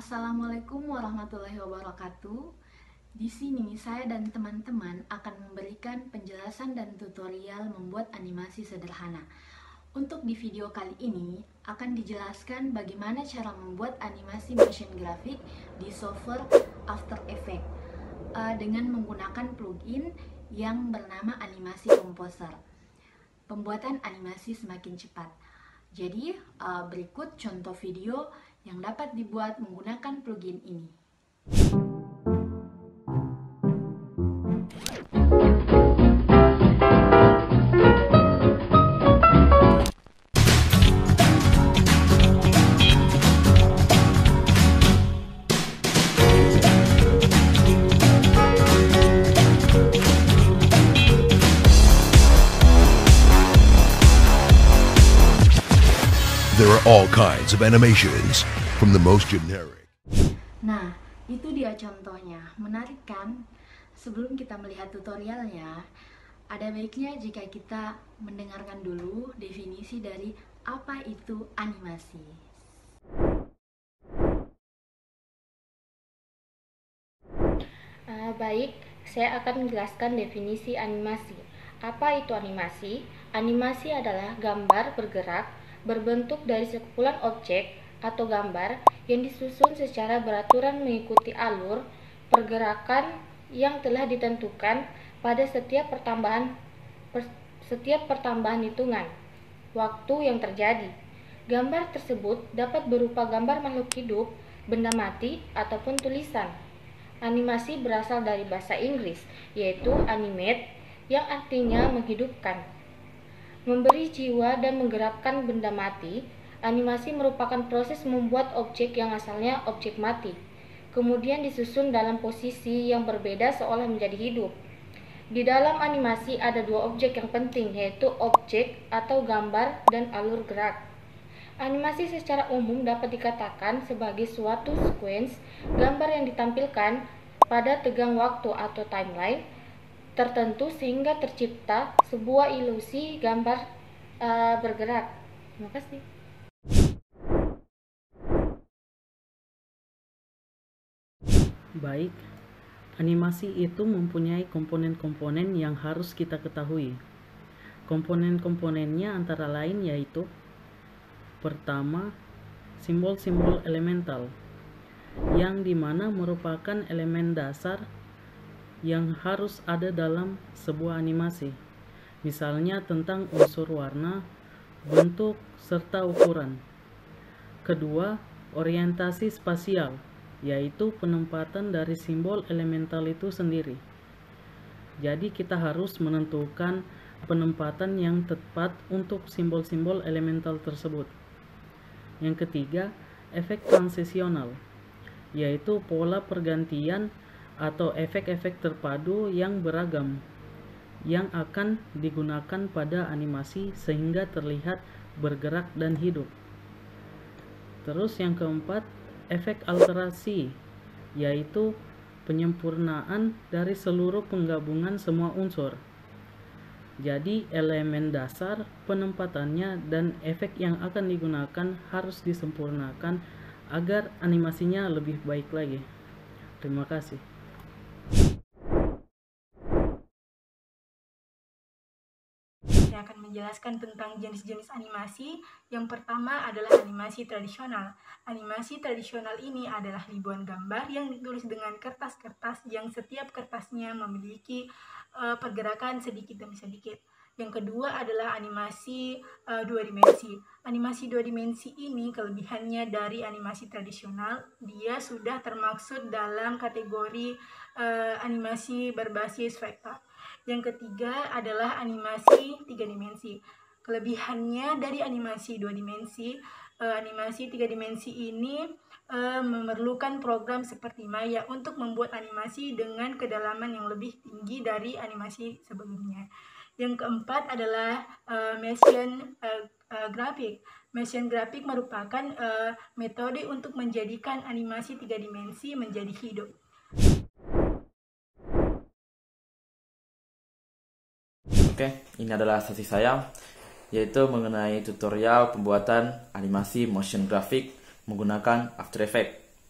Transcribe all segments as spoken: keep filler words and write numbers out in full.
Assalamualaikum warahmatullahi wabarakatuh. Di sini saya dan teman-teman akan memberikan penjelasan dan tutorial membuat animasi sederhana. Untuk di video kali ini akan dijelaskan bagaimana cara membuat animasi motion graphic di software After Effects uh, dengan menggunakan plugin yang bernama Animasi Composer. Pembuatan animasi semakin cepat. Jadi uh, berikut contoh video yang dapat dibuat menggunakan plugin ini. There are all kinds of animations, from the most generic. Nah, itu dia contohnya. Menarik kan? Sebelum kita melihat tutorialnya, ada baiknya jika kita mendengarkan dulu definisi dari apa itu animasi. Uh, baik, saya akan menjelaskan definisi animasi. Apa itu animasi? Animasi adalah gambar bergerak berbentuk dari sekumpulan objek atau gambar yang disusun secara beraturan mengikuti alur pergerakan yang telah ditentukan pada setiap pertambahan per, setiap pertambahan hitungan waktu yang terjadi. Gambar tersebut dapat berupa gambar makhluk hidup, benda mati, ataupun tulisan. Animasi berasal dari bahasa Inggris, yaitu animate, yang artinya menghidupkan. Memberi jiwa dan menggerakkan benda mati. Animasi merupakan proses membuat objek yang asalnya objek mati, kemudian disusun dalam posisi yang berbeda seolah menjadi hidup. Di dalam animasi ada dua objek yang penting, yaitu objek atau gambar dan alur gerak. Animasi secara umum dapat dikatakan sebagai suatu sequence gambar yang ditampilkan pada tegang waktu atau timeline tertentu sehingga tercipta sebuah ilusi gambar uh, bergerak. Terima kasih. Baik, animasi itu mempunyai komponen-komponen yang harus kita ketahui. Komponen-komponennya antara lain yaitu: pertama, simbol-simbol elemental, yang dimana merupakan elemen dasar yang harus ada dalam sebuah animasi, misalnya tentang unsur warna, bentuk, serta ukuran. Kedua, orientasi spasial, yaitu penempatan dari simbol elemental itu sendiri. Jadi kita harus menentukan penempatan yang tepat untuk simbol-simbol elemental tersebut. Yang ketiga, efek transisional, yaitu pola pergantian atau efek-efek terpadu yang beragam yang akan digunakan pada animasi sehingga terlihat bergerak dan hidup. Terus yang keempat, efek alterasi, yaitu penyempurnaan dari seluruh penggabungan semua unsur. Jadi elemen dasar, penempatannya, dan efek yang akan digunakan harus disempurnakan agar animasinya lebih baik lagi. Terima kasih. Saya akan menjelaskan tentang jenis-jenis animasi. Yang pertama adalah animasi tradisional. Animasi tradisional ini adalah ribuan gambar yang ditulis dengan kertas-kertas yang setiap kertasnya memiliki uh, pergerakan sedikit demi sedikit. Yang kedua adalah animasi uh, dua dimensi. Animasi dua dimensi ini kelebihannya dari animasi tradisional, dia sudah termaksud dalam kategori uh, animasi berbasis vektor. Yang ketiga adalah animasi tiga dimensi. Kelebihannya dari animasi dua dimensi, uh, animasi tiga dimensi ini uh, memerlukan program seperti Maya untuk membuat animasi dengan kedalaman yang lebih tinggi dari animasi sebelumnya. Yang keempat adalah uh, motion uh, uh, graphic. Motion graphic merupakan uh, metode untuk menjadikan animasi tiga dimensi menjadi hidup. Oke, ini adalah sesi saya, yaitu mengenai tutorial pembuatan animasi motion graphic menggunakan After Effects.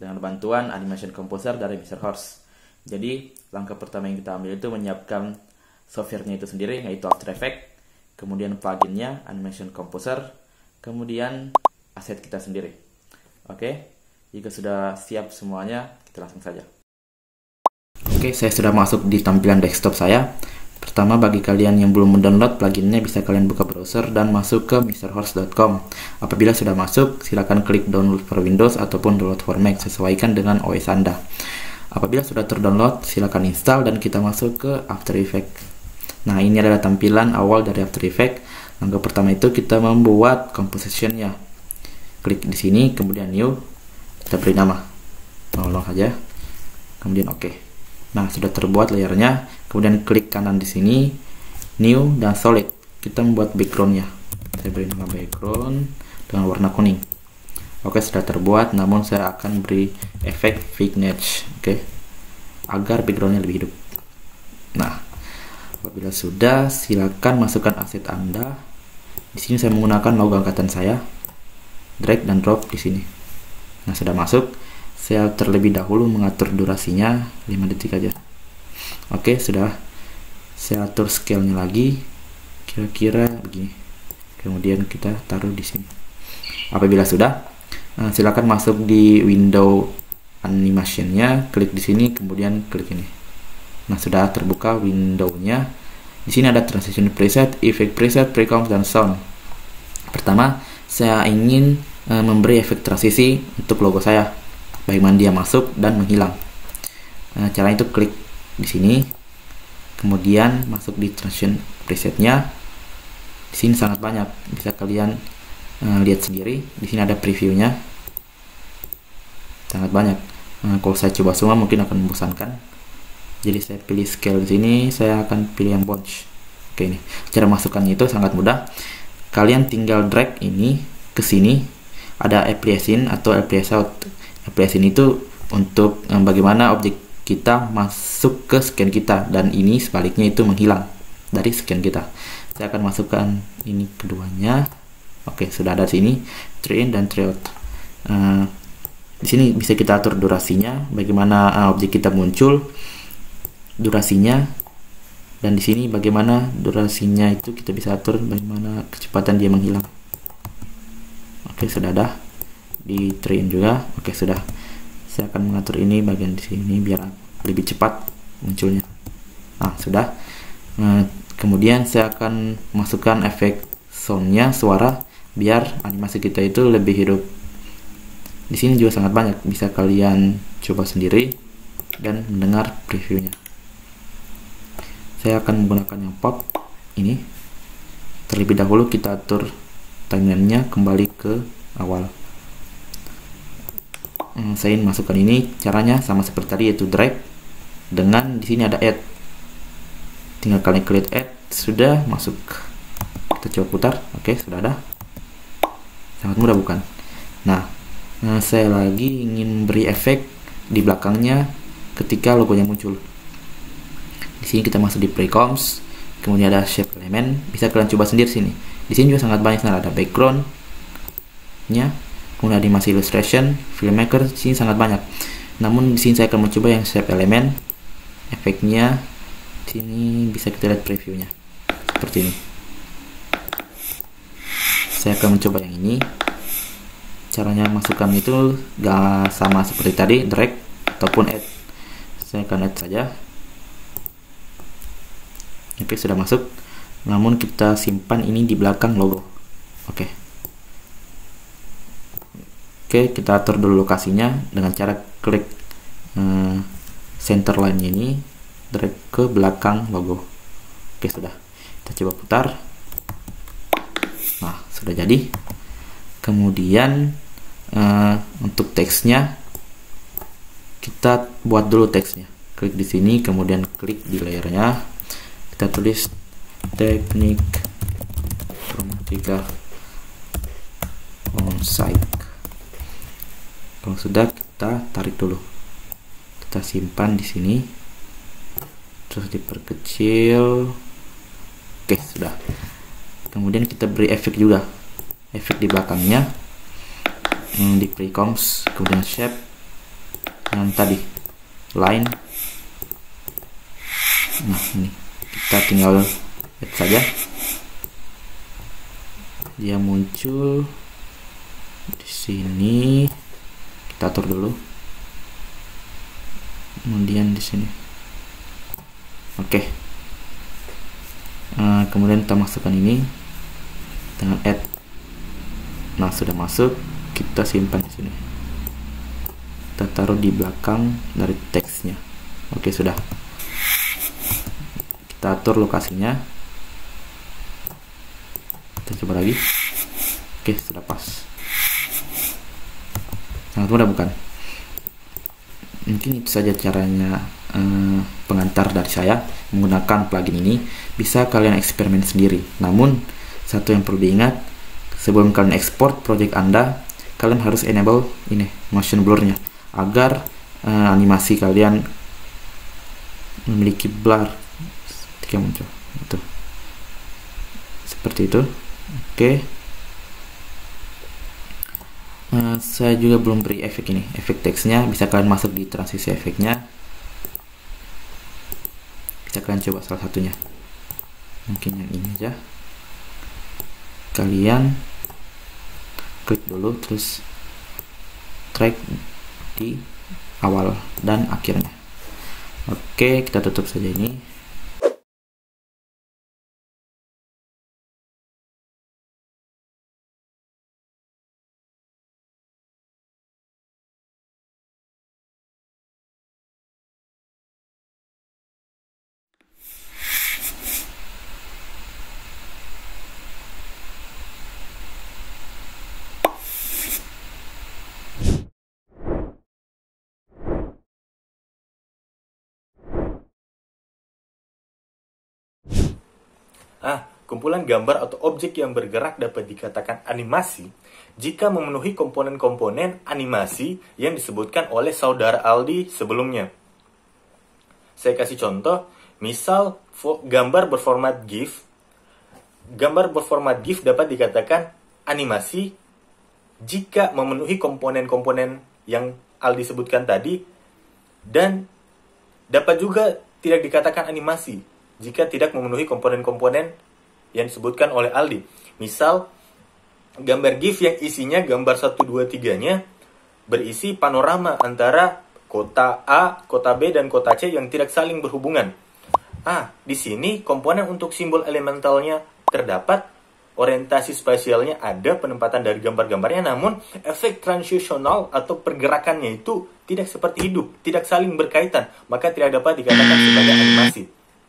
dengan bantuan Animation Composer dari mister Horse. Jadi langkah pertama yang kita ambil itu menyiapkan softwarenya itu sendiri, yaitu After Effects, kemudian pluginnya Animation Composer, kemudian aset kita sendiri. Oke, jika sudah siap semuanya, kita langsung saja. Oke, saya sudah masuk di tampilan desktop saya. Pertama, bagi kalian yang belum mendownload pluginnya, bisa kalian buka browser dan masuk ke mister horse dot com. Apabila sudah masuk, silakan klik download for Windows ataupun download for Mac, sesuaikan dengan O S Anda. Apabila sudah terdownload, silakan install dan kita masuk ke After Effects. Nah, ini adalah tampilan awal dari After Effects. Langkah pertama itu kita membuat composition-nya. Klik di sini, kemudian new, kita beri nama. nol saja. Kemudian oke. Okay. Nah, sudah terbuat layarnya. Kemudian klik kanan di sini, new dan solid. Kita membuat backgroundnya. Saya beri nama background dengan warna kuning. Oke, sudah terbuat. Namun saya akan beri efek vignette, oke, agar backgroundnya lebih hidup. Nah, apabila sudah, silakan masukkan aset Anda. Di sini saya menggunakan logo angkatan saya. Drag dan drop di sini. Nah, sudah masuk. Saya terlebih dahulu mengatur durasinya lima detik aja. Oke, sudah. Saya atur scale-nya lagi kira-kira begini. Kemudian kita taruh di sini. Apabila sudah, silakan masuk di window animation-nya, klik di sini, kemudian klik ini. Nah, sudah terbuka window-nya. Di sini ada transition preset, effect preset, precoms, dan sound. Pertama, saya ingin uh, memberi efek transisi untuk logo saya, bagaimana dia masuk dan menghilang. Nah, caranya itu klik di sini, kemudian masuk di transition presetnya. Di sini sangat banyak, bisa kalian uh, lihat sendiri. Di sini ada previewnya, sangat banyak. Nah, kalau saya coba semua mungkin akan membosankan. Jadi saya pilih scale di sini, saya akan pilih yang bunch. Oke, ini cara masukkannya itu sangat mudah. Kalian tinggal drag ini ke sini. Ada apply in atau apply out. Apply in itu untuk um, bagaimana objek kita masuk ke scan kita, dan ini sebaliknya itu menghilang dari scan kita. Saya akan masukkan ini keduanya. Oke, sudah ada di sini tray in dan tray out. Uh, di sini bisa kita atur durasinya, bagaimana uh, objek kita muncul, durasinya, dan di sini bagaimana durasinya itu kita bisa atur bagaimana kecepatan dia menghilang. Oke, sudah ada di tray in juga. Oke, sudah. Saya akan mengatur ini bagian di sini biar lebih cepat munculnya. Nah, sudah. Nah, kemudian saya akan masukkan efek soundnya, suara, biar animasi kita itu lebih hidup. Di sini juga sangat banyak, bisa kalian coba sendiri dan mendengar previewnya. Saya akan menggunakan yang pop ini. Terlebih dahulu kita atur timeline-nya kembali ke awal. Hmm, saya ingin masukkan ini, caranya sama seperti tadi, yaitu drag dengan di sini ada add. Tinggal kalian klik add, sudah masuk. Kita coba putar. Oke, sudah ada. Sangat mudah bukan? Nah, nah saya lagi ingin beri efek di belakangnya ketika logonya muncul. Di sini kita masuk di precoms, kemudian ada shape element, bisa kalian coba sendiri sini. Di sini juga sangat banyak, ada background-nya, kemudian animasi illustration, filmmaker, di sini sangat banyak. Namun di sini saya akan mencoba yang shape element, efeknya. Di sini bisa kita lihat previewnya seperti ini. Saya akan mencoba yang ini. Caranya masukkan itu gak sama seperti tadi, drag ataupun add. Saya akan add saja. Oke, sudah masuk. Namun kita simpan ini di belakang logo. Oke. Oke, kita atur dulu lokasinya dengan cara klik eh, center line ini, drag ke belakang logo. Oke, sudah. Kita coba putar. Nah, sudah jadi. Kemudian eh, untuk teksnya kita buat dulu teksnya. Klik di sini, kemudian klik di layarnya. Kita tulis teknik informatika on-site. Kalau sudah, kita tarik dulu, kita simpan di sini, terus diperkecil. Oke, sudah. Kemudian kita beri efek juga, efek di belakangnya, hmm, di precoms, kemudian shape, yang tadi line. Nah, ini kita tinggal add saja, dia muncul di sini. Kita atur dulu, kemudian di sini. Oke, uh, kemudian kita masukkan ini dengan add. Nah, sudah masuk, kita simpan di sini. Kita taruh di belakang dari teksnya. Oke, sudah. Kita atur lokasinya. Kita coba lagi. Oke, sudah pas. Sangat mudah bukan? Mungkin itu saja caranya eh, pengantar dari saya menggunakan plugin ini. Bisa kalian eksperimen sendiri. Namun satu yang perlu diingat, sebelum kalian ekspor project Anda, kalian harus enable ini motion blur-nya agar eh, animasi kalian memiliki blur ketika muncul. Itu. Seperti itu. Oke. Uh, saya juga belum beri efek ini, efek teksnya. Bisa kalian masuk di transisi efeknya. Bisa kalian coba salah satunya. Mungkin yang ini aja. Kalian klik dulu, terus track di awal dan akhirnya. Oke, kita tutup saja ini. Ah, kumpulan gambar atau objek yang bergerak dapat dikatakan animasi jika memenuhi komponen-komponen animasi yang disebutkan oleh saudara Aldi sebelumnya. Saya kasih contoh, misal gambar berformat GIF. Gambar berformat GIF dapat dikatakan animasi jika memenuhi komponen-komponen yang Aldi sebutkan tadi, dan dapat juga tidak dikatakan animasi jika tidak memenuhi komponen-komponen yang disebutkan oleh Aldi. Misal, gambar GIF yang isinya gambar satu, dua, tiga-nya berisi panorama antara kota A, kota B, dan kota C yang tidak saling berhubungan. Ah, di sini komponen untuk simbol elementalnya terdapat, orientasi spasialnya ada, penempatan dari gambar-gambarnya, namun efek transitional atau pergerakannya itu tidak seperti hidup, tidak saling berkaitan, maka tidak dapat dikatakan sebagai animasi.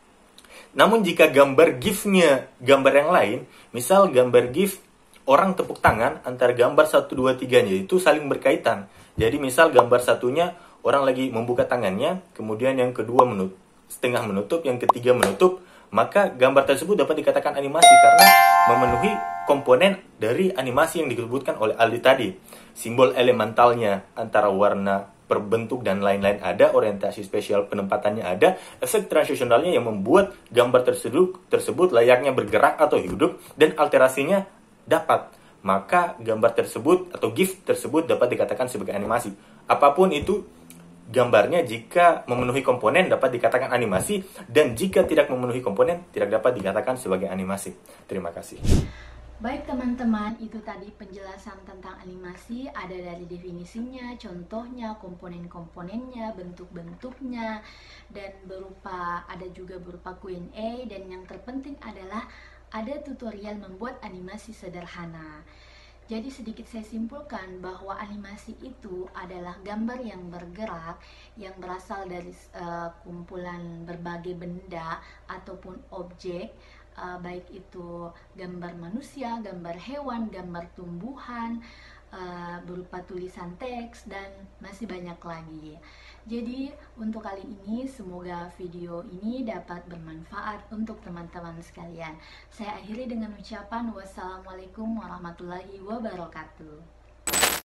Namun jika gambar GIF-nya gambar yang lain, misal gambar GIF orang tepuk tangan, antara gambar satu, dua, tiga-nya itu saling berkaitan. Jadi misal gambar satunya orang lagi membuka tangannya, kemudian yang kedua menutup, setengah menutup, yang ketiga menutup, maka gambar tersebut dapat dikatakan animasi karena memenuhi komponen dari animasi yang disebutkan oleh Aldi tadi. Simbol elementalnya antara warna, berbentuk, dan lain-lain ada, orientasi spesial penempatannya ada, efek transisionalnya yang membuat gambar tersebut, tersebut layaknya bergerak atau hidup, dan alterasinya dapat. Maka gambar tersebut atau GIF tersebut dapat dikatakan sebagai animasi. Apapun itu gambarnya, jika memenuhi komponen dapat dikatakan animasi, dan jika tidak memenuhi komponen tidak dapat dikatakan sebagai animasi. Terima kasih. Baik teman-teman, itu tadi penjelasan tentang animasi, ada dari definisinya, contohnya, komponen-komponennya, bentuk-bentuknya, dan berupa ada juga berupa Q and A, dan yang terpenting adalah ada tutorial membuat animasi sederhana. Jadi sedikit saya simpulkan bahwa animasi itu adalah gambar yang bergerak yang berasal dari uh, kumpulan berbagai benda ataupun objek. Uh, baik itu gambar manusia, gambar hewan, gambar tumbuhan, uh, berupa tulisan teks, dan masih banyak lagi. Jadi untuk kali ini semoga video ini dapat bermanfaat untuk teman-teman sekalian. Saya akhiri dengan ucapan wassalamualaikum warahmatullahi wabarakatuh.